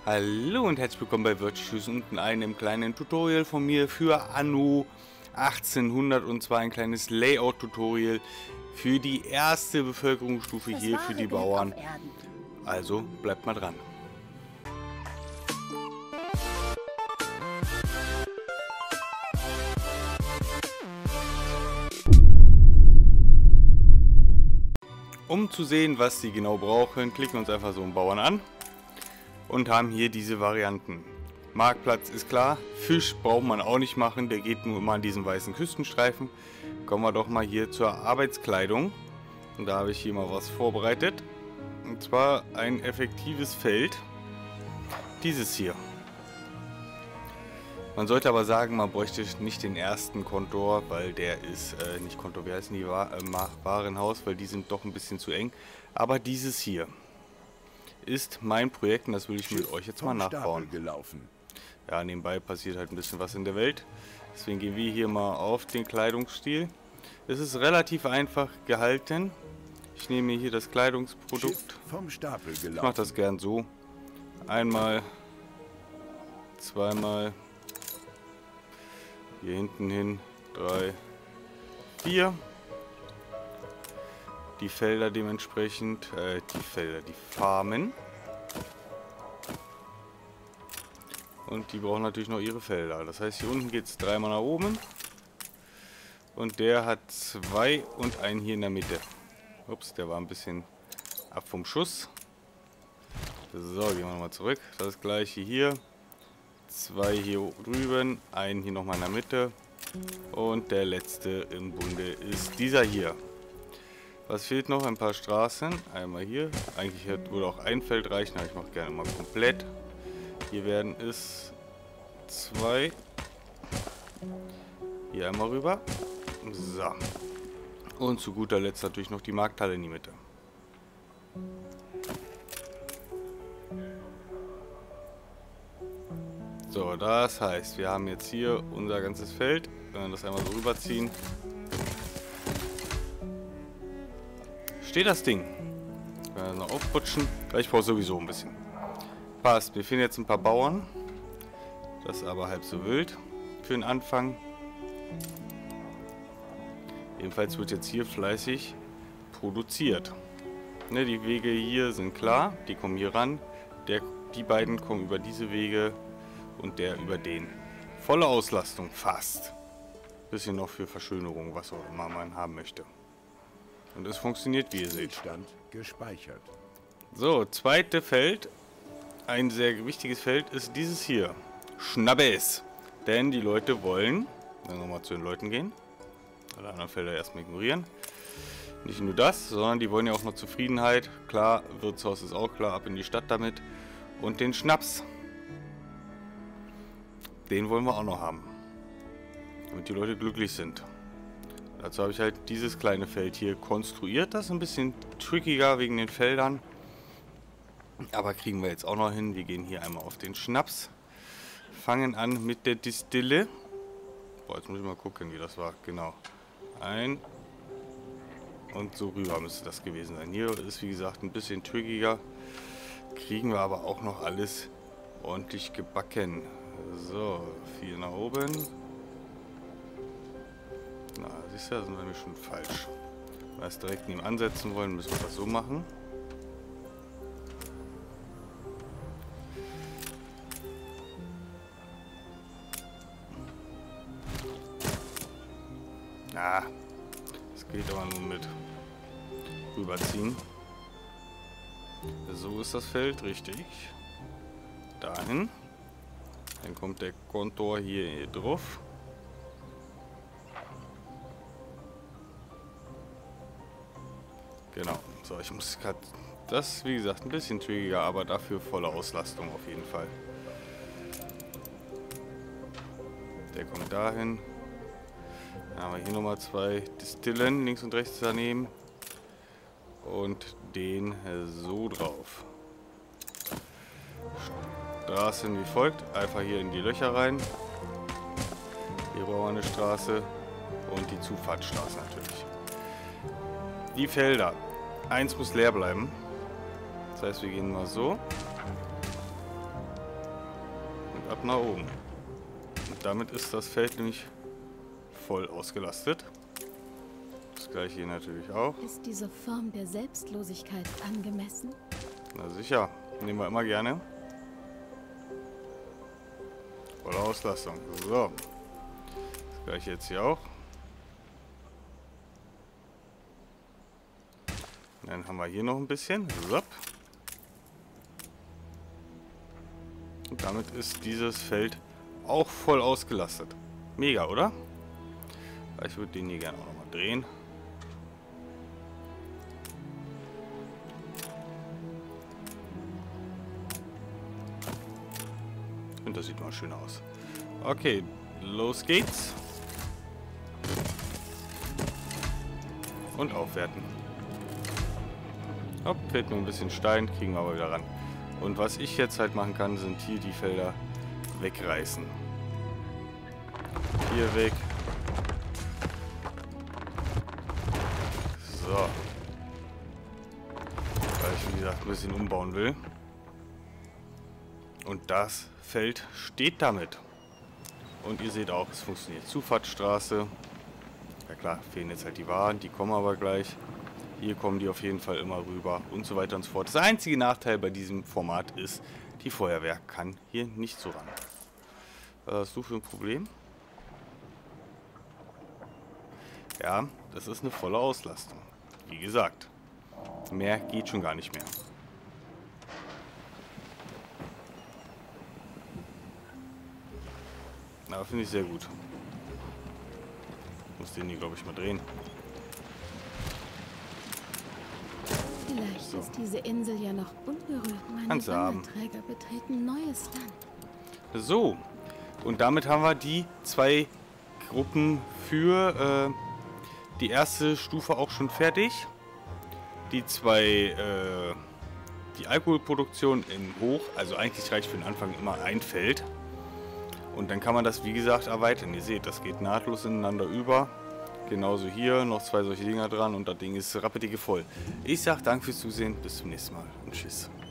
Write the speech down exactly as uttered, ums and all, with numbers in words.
Hallo und herzlich willkommen bei Virtues und in einem kleinen Tutorial von mir für Anno achtzehnhundert, und zwar ein kleines Layout-Tutorial für die erste Bevölkerungsstufe Das hier wahre für die Glück Bauern. auf Erden. Also bleibt mal dran. Um zu sehen, was sie genau brauchen, klicken wir uns einfach so einen Bauern an und haben hier diese Varianten. Marktplatz ist klar, Fisch braucht man auch nicht machen, der geht nur immer an diesen weißen Küstenstreifen. Kommen wir doch mal hier zur Arbeitskleidung. Und da habe ich hier mal was vorbereitet. Und zwar ein effektives Feld. Dieses hier. Man sollte aber sagen, man bräuchte nicht den ersten Kontor, weil der ist äh, nicht Kontor, wie heißen die, Wa äh, Warenhaus, weil die sind doch ein bisschen zu eng. Aber dieses hier ist mein Projekt und das will ich mit euch jetzt mal nachbauen. Ja, nebenbei passiert halt ein bisschen was in der Welt. Deswegen gehen wir hier mal auf den Kleidungsstil. Es ist relativ einfach gehalten. Ich nehme hier das Kleidungsprodukt. Vom Stapel gelaufen. Ich mache das gern so. Einmal, zweimal, hier hinten hin, drei, vier. Die Felder dementsprechend, äh, die Felder, die Farmen. Und die brauchen natürlich noch ihre Felder. Das heißt, hier unten geht es dreimal nach oben. Und der hat zwei und einen hier in der Mitte. Ups, der war ein bisschen ab vom Schuss. So, gehen wir nochmal zurück. Das gleiche hier. Zwei hier drüben, einen hier nochmal in der Mitte. Und der letzte im Bunde ist dieser hier. Was fehlt noch? Ein paar Straßen. Einmal hier. Eigentlich würde auch ein Feld reichen, aber ich mache gerne mal komplett. Hier werden es zwei. Hier einmal rüber. So. Und zu guter Letzt natürlich noch die Markthalle in die Mitte. So, das heißt, wir haben jetzt hier unser ganzes Feld. Wenn wir das einmal so rüberziehen, steht das Ding. Wenn wir noch aufputschen. Ich brauche sowieso ein bisschen. Passt. Wir finden jetzt ein paar Bauern. Das ist aber halb so wild für den Anfang. Ebenfalls wird jetzt hier fleißig produziert. Ne, die Wege hier sind klar. Die kommen hier ran. Der, die beiden kommen über diese Wege und der über den. Volle Auslastung fast. Bisschen noch für Verschönerung, was auch immer man haben möchte. Und es funktioniert, wie ihr seht. Stand gespeichert. So, zweite Feld. Ein sehr wichtiges Feld ist dieses hier. Schnabbes. Denn die Leute wollen, dann nochmal zu den Leuten gehen. Alle anderen Felder erstmal ignorieren. Nicht nur das, sondern die wollen ja auch noch Zufriedenheit. Klar, Wirtshaus ist auch klar, ab in die Stadt damit. Und den Schnaps. Den wollen wir auch noch haben. Damit die Leute glücklich sind. Dazu habe ich halt dieses kleine Feld hier konstruiert. Das ist ein bisschen trickiger wegen den Feldern. Aber kriegen wir jetzt auch noch hin. Wir gehen hier einmal auf den Schnaps. Fangen an mit der Distille. Boah, jetzt muss ich mal gucken, wie das war. Genau. Ein. Und so rüber müsste das gewesen sein. Hier ist, wie gesagt, ein bisschen trickiger. Kriegen wir aber auch noch alles ordentlich gebacken. So, vier nach oben. Na, siehst du, da sind wir nämlich schon falsch. Wenn wir es direkt neben ansetzen wollen, müssen wir das so machen. Ah, das geht aber nur mit rüberziehen. So ist das Feld, richtig. Dahin. Dann kommt der Kontor hier drauf. Genau. So, ich muss gerade... Das ist, wie gesagt, ein bisschen trickiger, aber dafür volle Auslastung auf jeden Fall. Der kommt dahin. Dann haben wir hier nochmal zwei Distillen links und rechts daneben. Und den so drauf. Straßen wie folgt. Einfach hier in die Löcher rein. Hier brauchen wir eine Straße. Und die Zufahrtsstraße natürlich. Die Felder. Eins muss leer bleiben. Das heißt, wir gehen mal so. Und ab nach oben. Und damit ist das Feld nämlich voll ausgelastet. Das gleiche hier natürlich auch. Ist diese Form der Selbstlosigkeit angemessen? Na sicher, nehmen wir immer gerne. Volle Auslastung. So. Das gleiche jetzt hier auch. Dann haben wir hier noch ein bisschen. So. Und damit ist dieses Feld auch voll ausgelastet. Mega, oder? Ich würde den hier gerne auch nochmal drehen. Und das sieht mal schön aus. Okay, los geht's. Und aufwerten. Hopp, fehlt nur ein bisschen Stein, kriegen wir aber wieder ran. Und was ich jetzt halt machen kann, sind hier die Felder wegreißen. Hier weg. So. Weil ich, wie gesagt, ein bisschen umbauen will. Und das Feld steht damit. Und ihr seht auch, es funktioniert. Zufahrtsstraße. Ja klar, fehlen jetzt halt die Waren, die kommen aber gleich. Hier kommen die auf jeden Fall immer rüber und so weiter und so fort. Das einzige Nachteil bei diesem Format ist, die Feuerwehr kann hier nicht so ran. Was hast du für ein Problem? Ja, das ist eine volle Auslastung. Wie gesagt, mehr geht schon gar nicht mehr. Na, finde ich sehr gut. Ich muss den hier, glaube ich, mal drehen. Vielleicht So. ist diese Insel ja noch unberührt. Meine Kannst du haben. Wanderträger betreten neues Land. So, und damit haben wir die zwei Gruppen für äh, die erste Stufe auch schon fertig. Die zwei, äh, die Alkoholproduktion in Hoch, also eigentlich reicht für den Anfang immer ein Feld. Und dann kann man das, wie gesagt, erweitern. Ihr seht, das geht nahtlos ineinander über. Genauso hier noch zwei solche Dinger dran und das Ding ist rappedicke voll. Ich sag danke fürs Zusehen, bis zum nächsten Mal und tschüss.